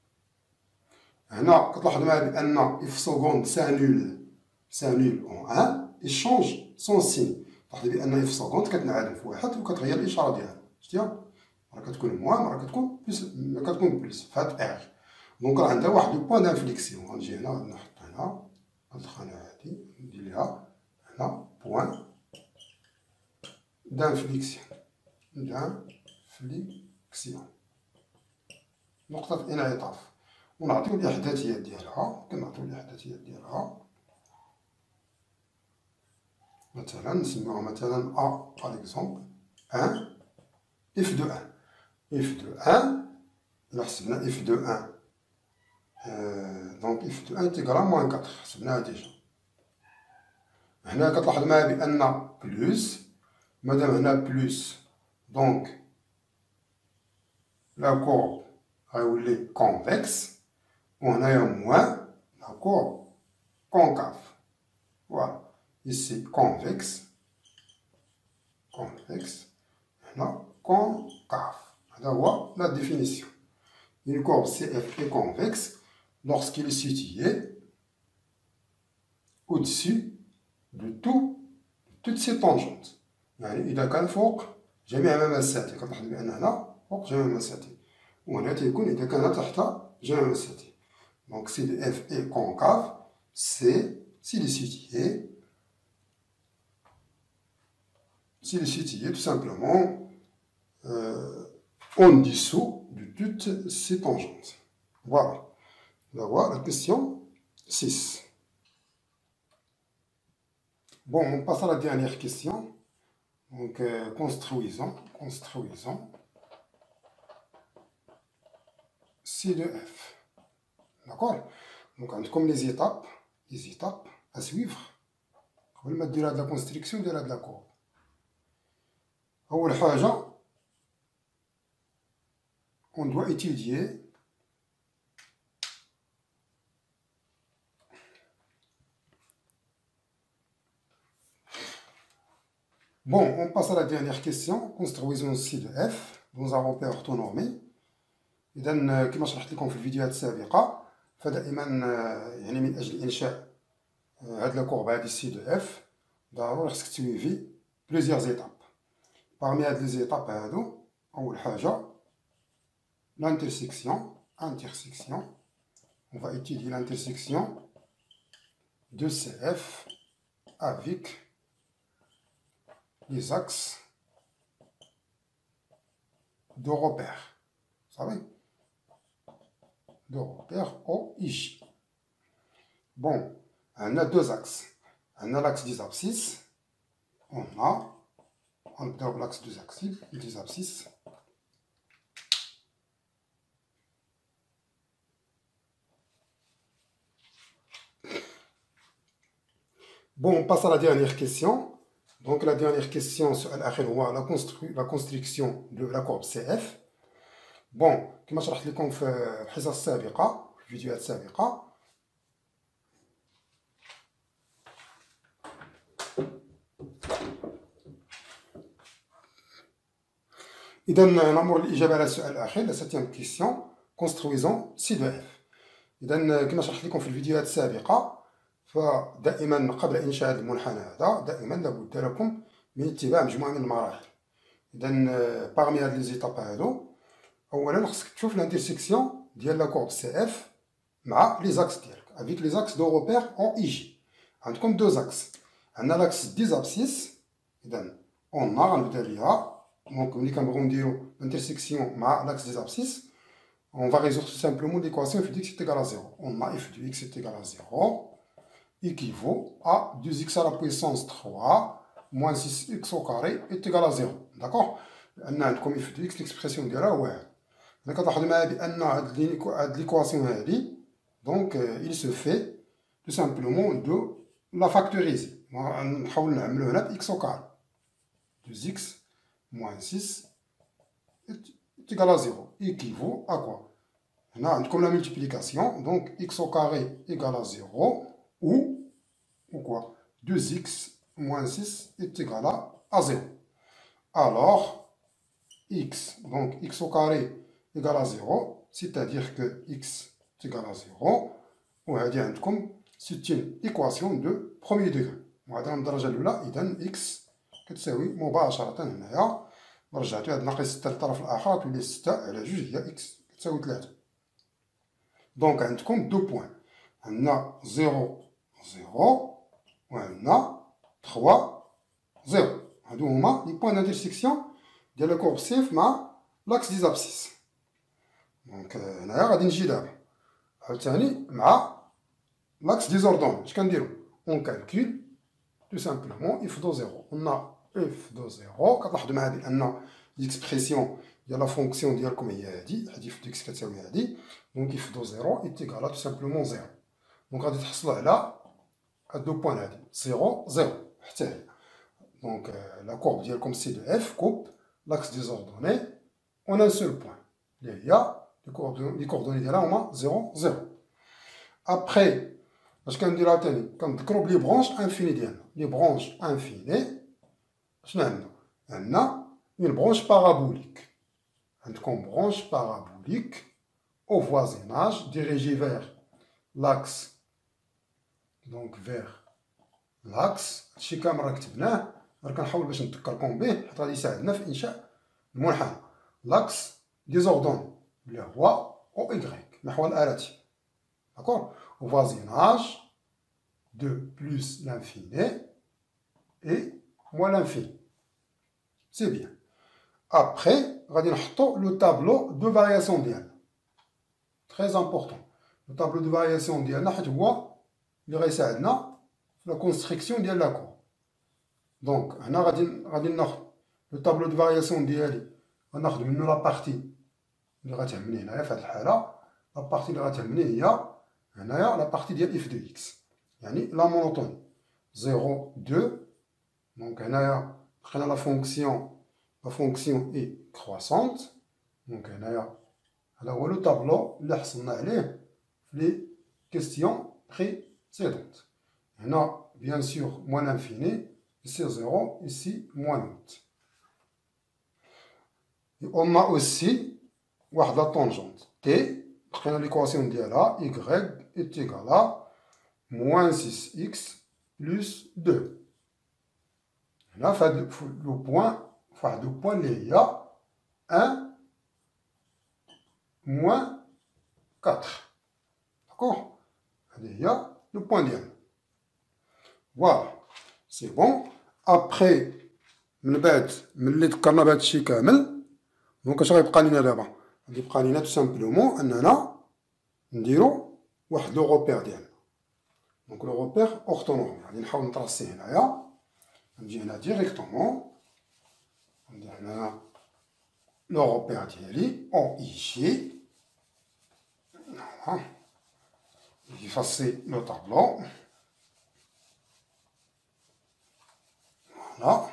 Speaker 1: هنا كتلاحظ معايا بأن f seconde s'annule en 1 et change son signe. تلاحظ بأن f seconde كتنعدم في واحد وكتغير الإشارة ديالها. شتيها؟ مرة كتكون موان مرة كتكون بلس في هاد R. دونك راه عندها واحد لو بوان دانفليكسيون. غنجي هنا غادي نحط هنا هاد الخانة هادي ندير ليها هنا بوان دانفليكسيون نقطة انعطاف ونعطيو الإحداثيات ديالها. كنعطيو الإحداثيات ديالها مثلا نسميوها مثلا أ باغ إكزومبل 1 اف دو 1. اف دو 1 إلا حسبنا اف دو 1 دونك اف دو انتيغرال موان 4 حسبناها ديجا. هنا كتلاحظ معايا بأن بلوس مادام هنا بلوس دونك لا كورب غيولي كونفكس وهنايا موان لا كورب كونكاف. فوالا إيسي كونفكس هنا كونكاف. هذا هو لا ديفينيسيون. Une courbe CF est convexe lorsqu'il est situé au-dessus de toutes ses tangentes. يعني إذا كان فوق جميع مماساته. كتلاحظ بأن هنا فوق جميع مماساته وهنا تيكون إذا كان تحت جميع مماساته. Donc si le F est concave, c'est s'il est situé tout simplement en dessous de toutes ces tangentes. Voilà. On va voir la question 6. Bon, on passe à la dernière question. Donc, construisons C de F. D'accord? Donc, comme les étapes à suivre. قبل ما دير هاد لا كونستركسيون ديال هاد لا كورب. أول حاجة on doit étudier bon, on passe à la dernière question. Construisons C de F dans un repère orthonormé. إذا كما شرحت لكم في الفيديوهات السابقة فدائما يعني من أجل إنشاء هاد لا كورب هادي C de F ضروري خصك تسويفي بليزيوغ زيتاب. parmi هاد لي زيتاب هادو أول حاجة l'intersection. On va étudier l'intersection de CF avec les axes de repère. Vous savez, de repère OIJ. Bon, on a deux axes. On a l'axe des abscisses. On a l'axe des abscisses. Bon, on passe à la dernière question. Donc, la dernière question, la construction de la courbe CF. Bon, كما شرحت لكم في الحصص السابقة في الفيديوهات السابقة إذا نمر للإجابة على السؤال الأخير la 7e question. Construisons C de F. إذا كما شرحت لكم في الفيديوهات السابقة فدائما قبل إنشاء هذا المنحنى هذا دائما لابد لكم من اتباع مجموعة من المراحل. إذا باغمي هاد لي زيتاب هادو، أولا خصك تشوف الانترسيكسيون ديال لا كورب سي اف مع لي زاكس ديالك افيك لي زاكس دو روبير اون اي جي. عندكم دو زاكس، عندنا لاكس دي زابسيس. إذا اون غنبدا بها. دونك ملي كنبغيو نديرو l'intersection مع l'axe des abscisses, on va résoudre tout simplement l'équation f de x est égal à 0. On a f de x est égal à 0 équivaut à 2x à la puissance 3 moins 6x au carré est égal à 0. D'accord? لأن عندكم f de x l'expression ديالها هو واحد. أنا كتلاحظوا معايا بأن هاد l'équation هادي donc il se fait tout simplement de la factoriser. نحاول نعملو هنا ب x au carré. 2x moins 6 est égal à 0, équivaut à quoi? On a comme la multiplication, donc x au carré égale à 0, ou quoi? 2x moins 6 est égal à 0. Alors, x, donc x au carré égale à 0, c'est-à-dire que x est égal à 0, c'est une équation de premier degré. وهذا الدرجة الأولى، إذا x كتساوي مباشرة هنايا رجعتو هاد ناقص 6 للطرف الآخر تولي 6 على 2 هي إكس كتساوي 3. دونك عندكم دو بوان، عندنا 0 0 وعندنا 3 0. هادو هما لي بوان دانترسيكسيون ديال لا كورب سي اف مع لاكس دي زابسيس. دونك هنايا غادي نجي دابا عاوتاني مع لاكس دي زوردون. اش كنديرو؟ اون كالكول tout simplement f de 0. On a f de 0. كتلاحظوا معايا بأن l'expression ديال لا فونكسيون ديالكم هي هادي، حيت f de x كتساوي هادي. دونك f de 0 est égal à tout simplement 0. دونك غادي تحصلوا على هاد دو بوان هادي 0 0 حتى هي. دونك لا كورب ديالكم سي دو f coupe l'axe des ordonnées en un seul point اللي هي لي كوردوني ديالها هما 0 0. après اش كنديرو عاوتاني؟ كنذكرو بلي برونش انفيني ديالنا. لي برونش انفيني شنو عندنا؟ عندنا اون برونش بارابوليك. عندكم برونش بارابوليك او فوازيناج ديريجي فيغ لاكس، دونك فيغ لاكس. هادشي كامل راه كتبناه، راه كنحاول باش نذكركم به حيت غادي يساعدنا في انشاء المنحنى. لاكس دي زوردون اللي هو او إيكغيك محور الآلتي. D'accord? Au voisinage de plus l'infini et moins l'infini. C'est bien. Après, on va dire le tableau de variation d'IA. Très important. Le tableau de variation d'IA, il reste la construction de la cour. Donc, on a le tableau de variation d'IA. On a la partie qui va terminer. La partie qui va terminer, هنايا لا بارتي ديال اف دو اكس، يعني لا مونوتوني 0 2. دونك هنايا لقينا لا فونكسيون اي كرواسونت. دونك هنايا هذا هو لو طابلو اللي حصلنا عليه في لي كيستيون بريسيدونت. هنا بيان سور موان انفيني، ici 0 ici موان 8. on a aussi واحد لا طونجونت تي. لقينا ليكواسيون ديالها y est égal à moins 6x plus 2. هنا في هاد لو بوان، في واحد لو بوان اللي هي 1 moins 4. داكوغ؟ هادي هي لو بوان ديالنا. فوالا سي بون. ابخي من بعد ملي ذكرنا بهاد الشي كامل، دونك اش غيبقى لينا دابا؟ غيبقى لينا تو سامبلومون اننا نديرو واحد لو روبير ديالنا. دونك لو روبير اورتونورمال غادي نحاول نطراسيه هنايا. نجي هنا ديريكتومون ندير هنا لو روبير ديالي اون اي جي. فوالا جيفاسي لو طابلو. فوالا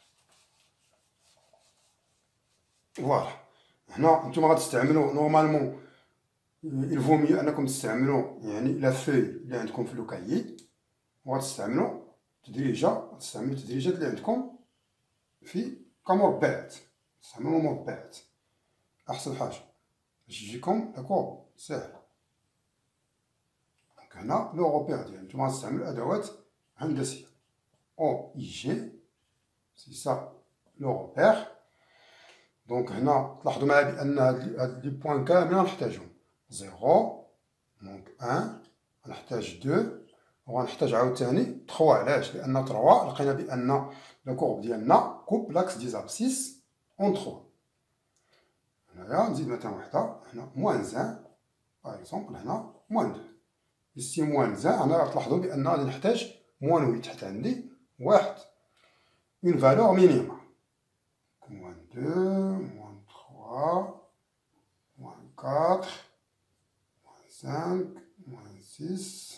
Speaker 1: فوالا. هنا نتوما غتستعملو نورمالمون il vaut mieux انكم تستعملوا يعني لا فوي اللي عندكم في لو كايي، وغتستعملوا تدريجات اللي عندكم في كمربعات. تستعملوا مربعات احسن حاجه باش تجيكم داكور ساهل. دونك هنا لو روبير ديالي نتوما غتستعملو أدوات هندسية أو إي جي سي سا لو روبير. دونك هنا تلاحظوا معايا بأن هاد لي بوان كاملين غنحتاجهم، زيرو دونك أن، غنحتاج دو، وغنحتاج عاوتاني تخوا. علاش؟ لأن تروا لقينا بأن لا كورب ديالنا كوب لاكس دي زابسيس أون تخوا. هنايا نزيد مثلا وحدة، هنا موان زان باغ إكزومبل، هنا موان دو. إيسي موان زان، هنا تلاحظوا بأن غادي نحتاج موان ويت حتى عندي واحد اون فالور مينيمال. موان دو، موان تخوا، موان كاتر، موان سانك، موان سيس،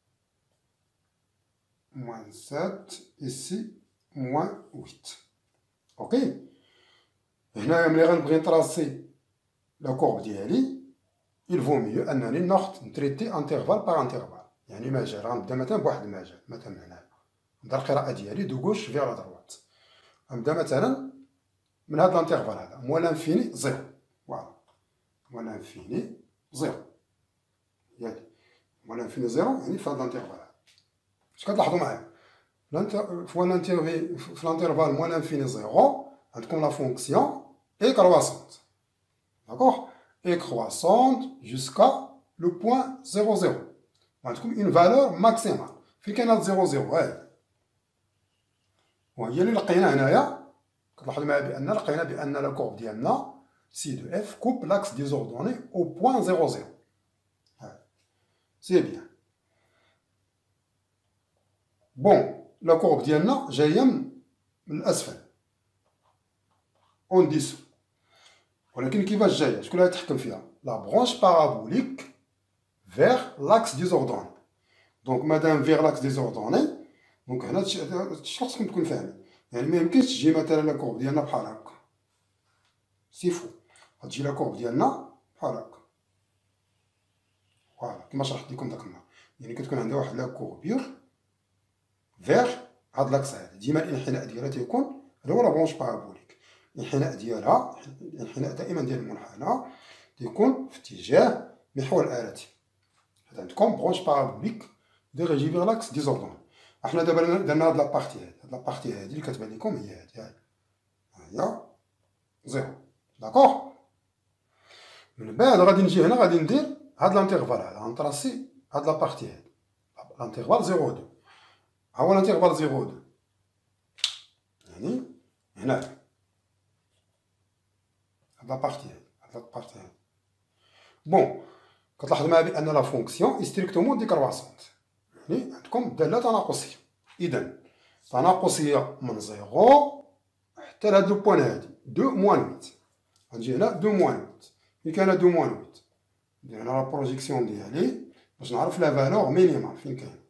Speaker 1: moins 7, ici, moins 8. Ok. هنا ملي غنبغي نطراسي لا كورب ديالي il vaut mieux أنني نتريتي انترفال باغ انترفال. يعني مجال غنبدا مثلا بواحد المجال، مثلا هنايا نبدا القراءة ديالي دو غوش فيغ دروات. غنبدا مثلا من هاد الانترفال هذا موان لانفيني زيرو. فوالا موان لانفيني زيرو. ياك موان لانفيني زيرو يعني في هاد الانترفال هذا. اش كتلاحظوا معايا؟ في الانترفال موان لانفيني زيرو عندكم لا فونكسيون اي كرواسونت. داكوغ؟ اي كرواسونت جوسكا لو بوان زيرو زيرو. وعندكم اون فالور ماكسيمال. فين كاين هاد زيرو زيرو؟ هاهي. وهي اللي لقينا هنايا. كتلاحظوا معايا بأن لقينا بأن لا كورب ديالنا سي دو اف كوب لاكس ديزوردوني او بوان زيرو زيرو. هاهي. سي بيان. بون لا كورب ديالنا جايه من الاسفل اون ديسو، ولكن كيفاش جايه؟ شكون اللي غيتحكم فيها؟ لا برونش بارابوليك فيغ لاكس ديزوردوني. دونك مادام فيغ لاكس ديزوردوني، دونك هنا هادشي خاصكم تكونوا فاهمين. يعني ما يمكنش تجي مثلا لا كورب ديالنا بحال هكا، سي فو. غتجي لا كورب ديالنا بحال هكا، فوالا كيما شرحت لكم داك النهار. يعني كتكون عندها واحد لا كوربير فيغ هاد لاكس هذا. ديما الانحناء ديالها تيكون هذا هو لا برونش بارابوليك. الانحناء ديالها، الانحناء دائما ديال المنحنى تيكون في اتجاه محور الآلتي. هاد عندكم برونش بارابوليك ديريجي فيغ لاكس ديزوردوني. احنا دابا درنا هاد لابارتي هادي، هاد لابارتي هادي اللي كتبان لكم هي هادي، هي زيرو. داكوغ؟ من بعد غادي نجي هنا غادي ندير هاد لانترفال هذا، غنطراسي هاد لابارتي هادي، لانترفال زيرو دو. ها هو الانترفال زيرو دو، يعني هنا هاد لابارتي هادي، هاد لابارتي هادي. بون كتلاحظوا معايا بأن لا فونكسيون ستريكتومون ديكرواسونت، يعني عندكم دالة تناقصية. إذا تناقصية من زيرو حتى لهاد لو بوان هادي، دو موان 8. غنجي هنا دو موان 8. فين كاينة دو موان 8؟ ندير هنا لا بروجيكسيون ديالي باش نعرف لا فالور مينيمال فين كاين.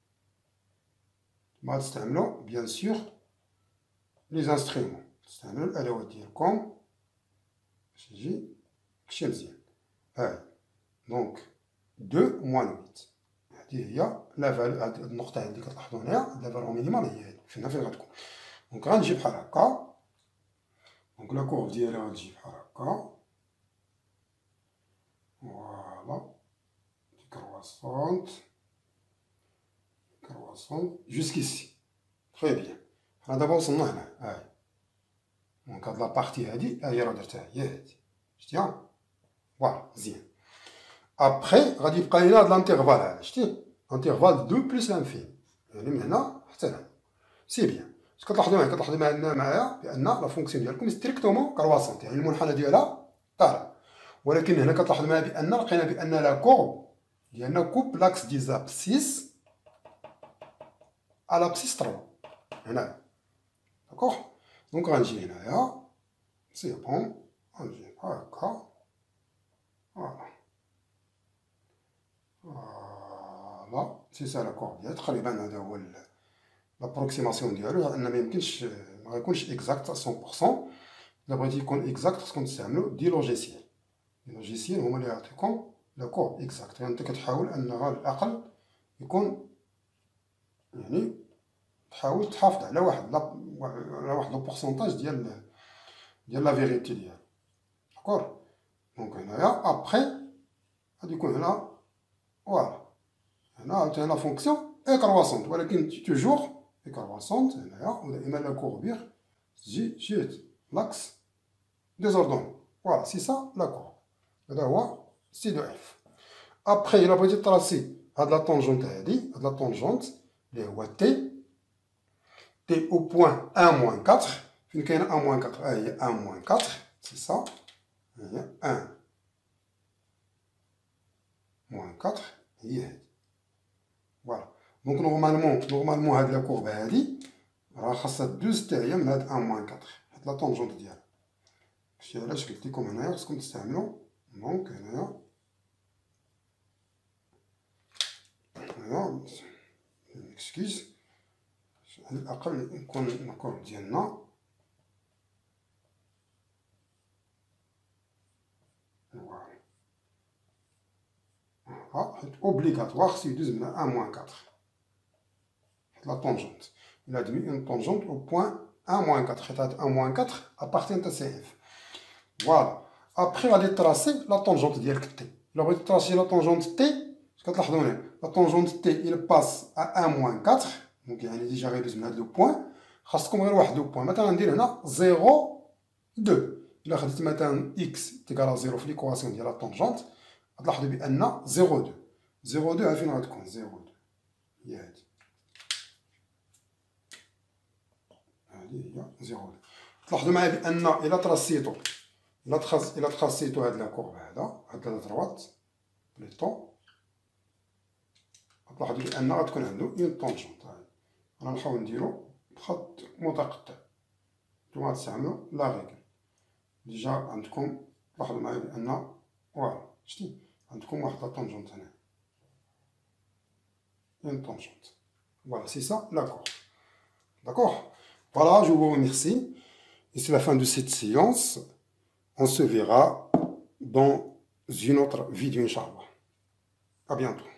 Speaker 1: ما تستعملوا بيان سور لي زانسترومون، تستعملوا الأدوات ديالكم باش يجي داكشي مزيان. هاهي دونك دو موان 8. هادي هي لا فالور، هاد النقطة هادي كتلاحظوا هنايا لا فالور مينيمال هي هادي، فين غتكون. دونك غنجي بحال هكا. دونك لا كورب ديالي غتجي بحال هكا، فوالا كرواسونت جوسكيسي. تري بيان. حنا دابا وصلنا هنا، هاهي. دونك هاد لابارتي هادي ها هي راه درتها هي هادي، شتيها؟ فوالا مزيان. ابخي غادي يبقى لينا هاد لانترفال هذا، شتيه؟ انترفال دو بلس لانفيني، يعني من هنا حتى لهنا. سي بيان. اش كتلاحظوا معايا؟ كتلاحظوا معايا بأن لا فونكسيون ديالكم ستريكتومون كرواسونت، يعني المنحنى ديالها طالع. ولكن هنا كتلاحظوا معايا بأن لقينا بأن لا كورب ديالنا كوب لاكس دي زابسيس على بسيس 3 هنا. داكوغ؟ دونك غنجي هنايا، سي بون، غنجي بحال هكا، فوالا فوالا سي سا لا كورب ديالي. تقريبا هذا هو لابروكسيماسيون ديالو، لأن ميمكنش مغيكونش اكزاكت 100%. إلا بغيتي يكون اكزاكت خصكم تستعملو دي لوجيسيال. لي لوجيسيال هما اللي يعطيكم لا كورب اكزاكت. يعني انت كتحاول أنها على الأقل يكون، يعني تحاول تحافظ على واحد لو بورسونتاج ديال لا فيغيتي ديالو. داكور؟ دونك هنايا ابخي غادي يكون هنا، فوالا هنا la fonction est croissante ولكن toujours est croissante هنايا ودائما la courbure جيت l'axe désordonné. Voilà, c'est ça la courbe. هذا هو C de F. Après, il a besoin de tracer la tangente هذه, la tangente اللي هو T. T au point 1 moins 4. فين كاين 1 moins 4 هي 1 moins 4, c'est ça. هي 1 moins 4 هي هذه. Voilà. Donc normalement هاد la courbe هادي راه خاصها دوز حتى هي من هاد 1 moins 4 حيت لا طونجونت ديالها. داكشي علاش قلت لكم هنايا خصكم تستعملوا دونك هنايا اكسكيز على الأقل يكون الكورب ديالنا حيت اوبليغاتوار خصو يدوز من 1 moins 4 حيت لا طونجونت il a mis une tangente au point 1 moins 4 حيت هاد 1 moins 4 appartient à CF. Voilà. Après غادي تراسي لا طونجونت ديالك تي. إلا بغيتي تراسي لا طونجونت تي كتلاحظوا هنا لا طونجونت تي il passe à 1 moins 4 دونك يعني ديجا غيدوز من هاد لو بوين. خاصكم غير واحد لو بوين مثلا ندير هنا 0 2. إلا خديت مثلا إكس تيكالا 0 في ليكواسيون ديال لا طونجونت غتلاحظوا بأن 0 2 0 2 فين غتكون 0 2 هي هادي. هادي هي 0 2. تلاحظوا معايا بأن إلا تراسيتو إلا تراسيتو هاد لا كورب هاد لا دروات بليتو غتلاحظوا بأن غتكون عنده اون طونجونت. أنا نحاول نديرو بخط متقطع. نتوما غتستعملو لا ريغل. ديجا عندكم تلاحظوا معايا بأن فوالا شتي عندكم واحد لا طونجونت هنا اون طونجونت. Voilà, c'est ça la courbe. D'accord? Voilà, je vous remercie. Et c'est la fin de cette séance. On se verra dans une autre vidéo, Inch'Allah. À bientôt.